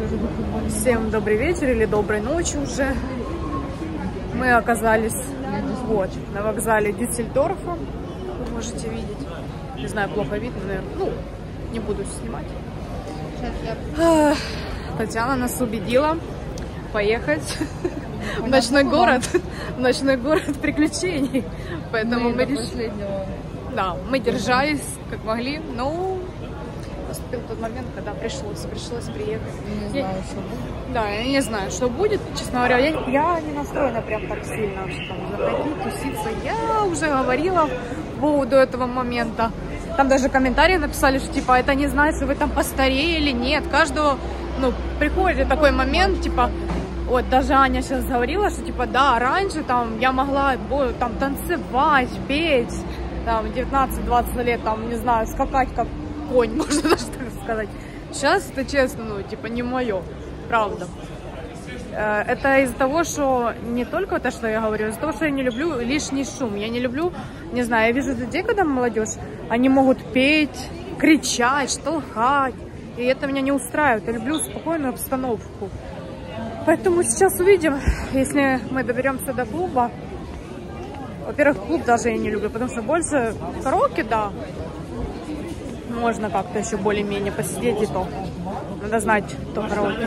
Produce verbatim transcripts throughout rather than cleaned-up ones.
Всем добрый вечер или доброй ночи уже. Мы оказались вот на вокзале Дюссельдорфа. Вы можете видеть. Не знаю, плохо видно, наверное. Ну, не буду снимать. Татьяна нас убедила поехать в ночной город. В ночной город приключений. Поэтому мы решили. Да, мы держались как могли, но наступил тот момент, когда пришлось, пришлось приехать. Не знаю, я, что будет. Да, я не знаю, что будет, честно говоря. Я, я не настроена прям так сильно, что там заходить, туситься. Я уже говорила по поводу этого момента. Там даже комментарии написали, что типа это не значит, что вы там постарели. Нет, каждого, ну, приходит такой момент, типа, вот даже Аня сейчас говорила, что типа да, раньше там я могла там танцевать, петь, там девятнадцать-двадцать лет, там, не знаю, скакать как конь, можно даже так сказать. Сейчас это, честно, ну, типа, не мое, правда. Это из-за того, что не только то, что я говорю, из-за того, что я не люблю лишний шум. Я не люблю, не знаю, я вижу людей, когда молодежь, они могут петь, кричать, штолхать, и это меня не устраивает. Я люблю спокойную обстановку. Поэтому сейчас увидим, если мы доберемся до клуба. Во-первых, клуб даже я не люблю, потому что больше караоке, да, можно как-то еще более-менее посидеть, и то. Надо знать, то караоке.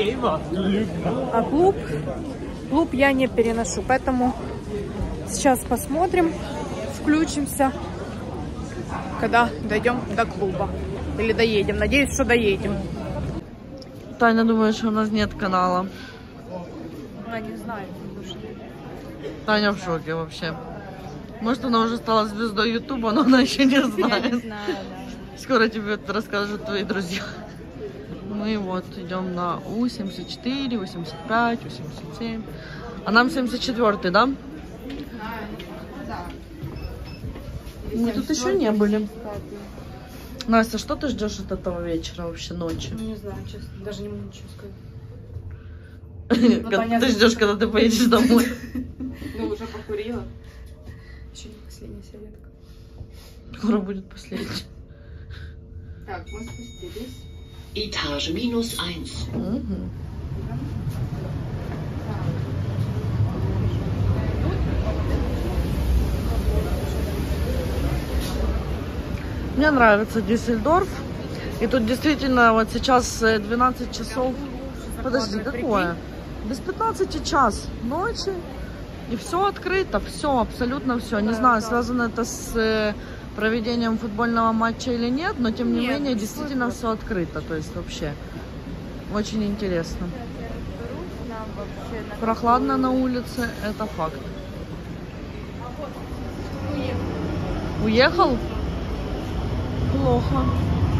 А клуб, клуб я не переношу, поэтому сейчас посмотрим, включимся, когда дойдем до клуба. Или доедем. Надеюсь, что доедем. Таня думает, что у нас нет канала. Она не знает. Таня в шоке вообще. Может, она уже стала звездой Ютуба, но она еще не знает. Я не знаю, да. Скоро тебе это расскажут твои друзья. Мы вот идем на У семьдесят четыре, восемьдесят пять, восемьдесят семь. А нам семьдесят четвёртый, да? Мы тут еще не были. Настя, что ты ждешь от этого вечера вообще, ночи? Не знаю, честно, даже не могу ничего сказать. Ну, ты ждешь, когда ты поедешь домой? Ну, уже покурила. Еще не последняя сигаретка. Скоро будет последняя. Так, мы спустились. Etage минус eins. Угу. Мне нравится Дюссельдорф. И тут действительно вот сейчас двенадцать часов. Подожди, какое? Без пятнадцати час ночи. И все открыто, все, абсолютно все. Не знаю, связано это с проведением футбольного матча или нет, но тем не менее действительно все открыто. То есть вообще очень интересно. Прохладно на улице, это факт. Уехал? Плохо.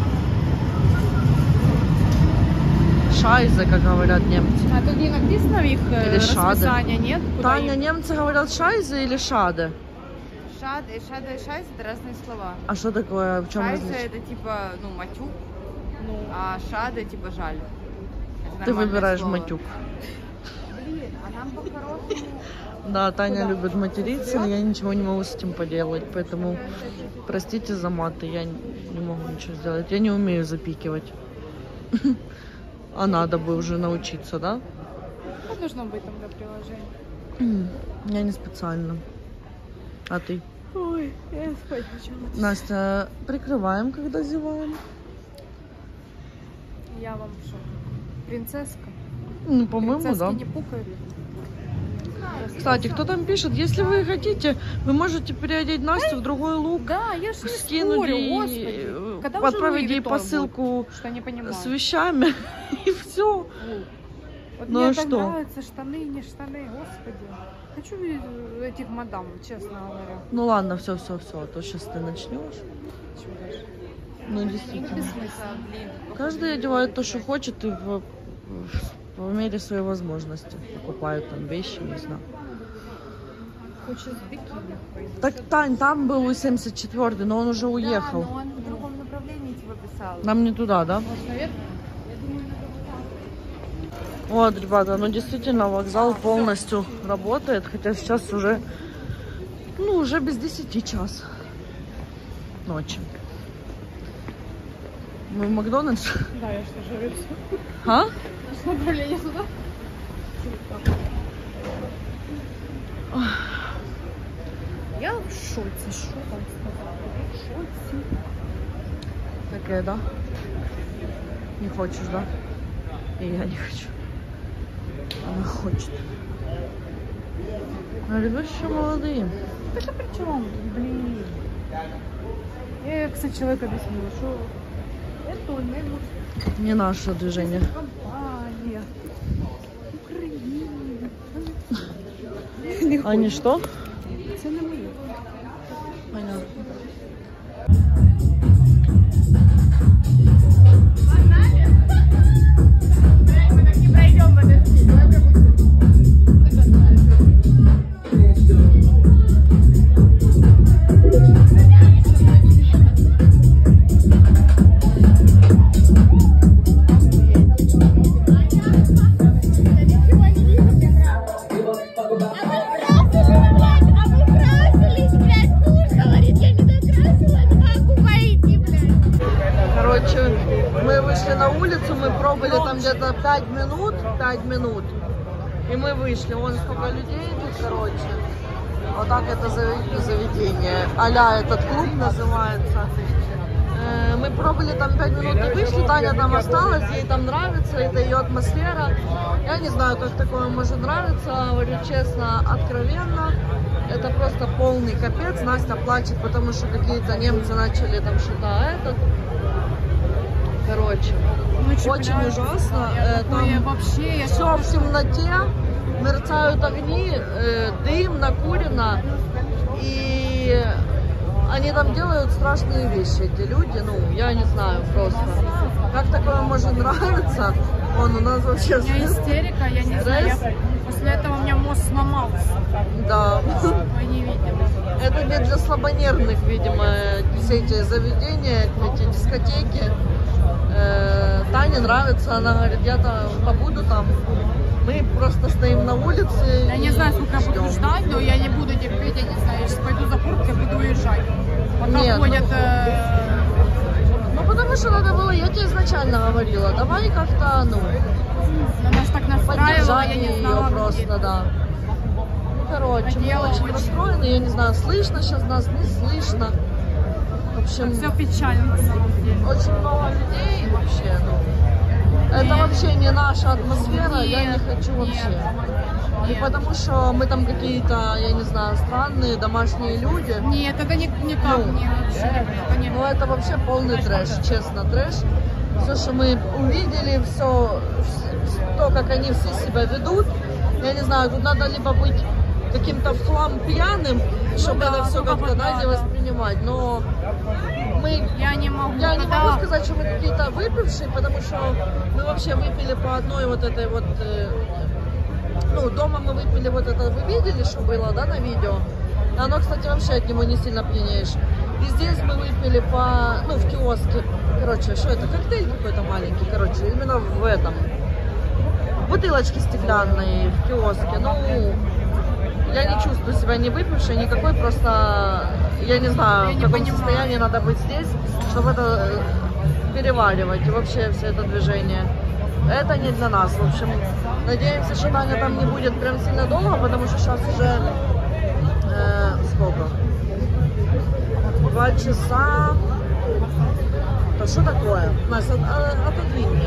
Шайзе, как говорят немцы. А тут не написано в их или расписание, нет? Таня, немцы говорят шайзе или шаде? Шаде, шаде и шайз — это разные слова. А что такое? В чем Шайзе различие? это типа, ну, матюк, Ну, а шаде типа жаль. Это Ты нормальное выбираешь слово. матюк. Блин, а нам по-хорошему... Да, Таня Куда? любит материться, но я ничего не могу с этим поделать, поэтому простите за маты, я не могу ничего сделать. Я не умею запикивать. А надо бы уже научиться, да? что должно быть там для приложения? Я не специально. А ты? Ой, я спать хочу. Настя, прикрываем, когда зеваем. Я вам что, принцесска? Ну, по-моему, Принцесски да. не пукают? Кстати, кто там пишет, если вы хотите, вы можете переодеть Настю в другой лук, Да, я же не скинуть спорю, ей, господи. Когда уже отправить Луи ей Виттон посылку будет? Что я не понимаю. с вещами, и все. Вот Ну мне а так что? нравятся штаны, не штаны, господи. Хочу видеть этих мадам, честно говоря. Ну ладно, все, все, все, а то сейчас ты начнешь. Чего даже? Ну, действительно. Бессмысленно, блин. Каждый одевает то, что хочет, и в, в, в мере своей возможности покупают там вещи, не знаю. Хочешь с бикини пойти? Так, Тань, там был семьдесят четвёртый, но он уже уехал. Да, но он в другом направлении типа писал. Нам не туда, да? Может, наверх? Вот, ребята, ну действительно вокзал полностью работает, хотя сейчас уже, ну, уже без десяти час ночи. Мы в Макдональдс? Да, я что же А? Да, Направление сюда. Я в шоке. Что там сказала? В шоке. Такая, да? Не хочешь, да? И я не хочу. Она хочет. А ребята еще молодые. Так а при чем? Блин. Я, кстати, человек объяснила, что это не Не наше движение. компания. Украина. Они что? Это не моё. Понятно. Мы так не пройдем в этот фильм. Давай пропустим. Короче, мы вышли на улицу, мы пробыли там где-то пять минут, пять минут. И мы вышли. Вон сколько людей тут, короче. Вот так это заведение. А-ля этот клуб называется. Мы пробыли там пять минут и вышли. Таня там осталась, ей там нравится, это ее атмосфера. Я не знаю, как такое может нравиться. Говорю честно, откровенно. Это просто полный капец. Настя плачет, потому что какие-то немцы начали там что-то этот. Короче, Ну, очень ужасно. Э, там я вообще, я все в темноте, мерцают огни, э, дым, накурено. И они там делают страшные вещи, эти люди. Ну, я не знаю просто. Как такое может нравиться? Он у нас вообще... У меня истерика, я не знаю. Я... После этого у меня мозг сломался. Да. Вы не видели. Это не для слабонервных, видимо, все эти заведения, эти дискотеки. Тане нравится, она говорит, я-то побуду там. Мы просто стоим на улице. Я не знаю, сколько я буду ждать, но я не буду терпеть, я не знаю, я сейчас пойду за курткой, буду уезжать. Пока Нет, ходят... ну... Э... ну потому что надо было, я тебе изначально говорила, давай как-то, ну... Она же так настраивала, я не знала, ее просто, где. да. Ну, короче, мы Одела очень очень. расстроены, я не знаю, слышно сейчас нас, не слышно. В общем, Все печально на самом деле. очень много людей вообще, ну... Это Нет. вообще не наша атмосфера, Нет. я не хочу вообще. Нет. Не потому что мы там какие-то, я не знаю, странные домашние люди. Нет, это не, не так, Ну. не вообще, это не... Ну это вообще полный трэш, честно, трэш. Все, что мы увидели, все, то, как они все себя ведут, я не знаю, тут надо либо быть каким-то в хлам пьяным, чтобы да, это все только как-то, вот знаете, да, да. воспринимать. Но мы... Я не могу. Я не когда- могу сказать, что мы какие-то выпившие, потому что мы вообще выпили по одной вот этой вот... э, ну, дома мы выпили вот это, вы видели, что было, да, на видео? И оно, кстати, вообще от него не сильно пьянеешь. И здесь мы выпили по... ну, в киоске. Короче, что это? Коктейль какой-то маленький, короче, именно в этом. Бутылочки стеклянные в киоске. Ну, я не чувствую себя не выпившей, никакой, просто... Я не знаю, Я в не каком понимаю. состоянии надо быть здесь, чтобы это э, переваривать, и вообще все это движение. Это не для нас. В общем, надеемся, что Таня там не будет прям сильно долго, потому что сейчас уже э, сколько? Два часа. Да что такое? Настя, от- отодвинь меня.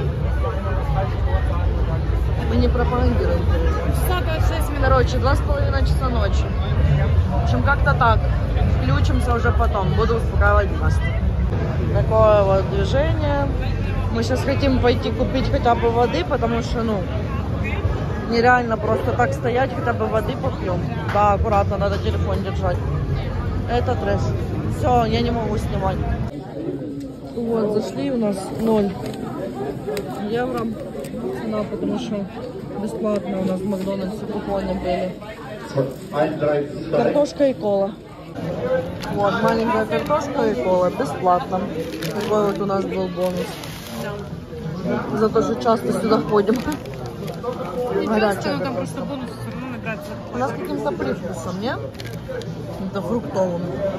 Мы не пропагандируем. Часа двадцать шесть минут. Короче, два с половиной часа ночи. В общем, как-то так. Включимся уже потом. Буду успокаивать вас. Такое вот движение. Мы сейчас хотим пойти купить хотя бы воды, потому что, ну, нереально просто так стоять, хотя бы воды попьем. Да, аккуратно, надо телефон держать. Это трэш. Все, я не могу снимать. Вот, зашли, у нас ноль евро. Цена, потому что бесплатно у нас в Макдональдсе купоны были. Картошка и кола. Вот, маленькая картошка и кола, бесплатно. Такой вот у нас был бонус. За то, что часто сюда ходим. Не Горячая часто, но там картошка. просто бонус все равно набирается. У нас каким-то привкусом, не? Это фруктовым.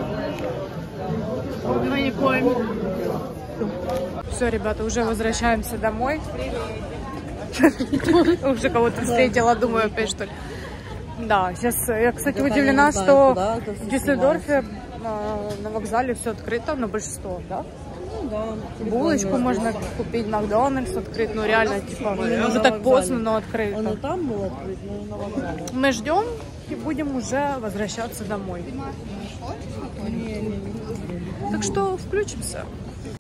Ну, не понял. Все, ребята, уже возвращаемся домой. Уже кого-то встретила, думаю, опять что ли. Да, сейчас я, кстати, Я удивлена, не знаю, что куда это в всё Дюссельдорфе а, на вокзале все открыто, на большинство, да? Ну да. Булочку прикольно. можно купить, Макдональдс открыт, ну реально, типа, Именно уже на так вокзале. поздно, но Он и открыто. там был открыт, но и на вокзале. Мы ждем и будем уже возвращаться домой. Так что включимся.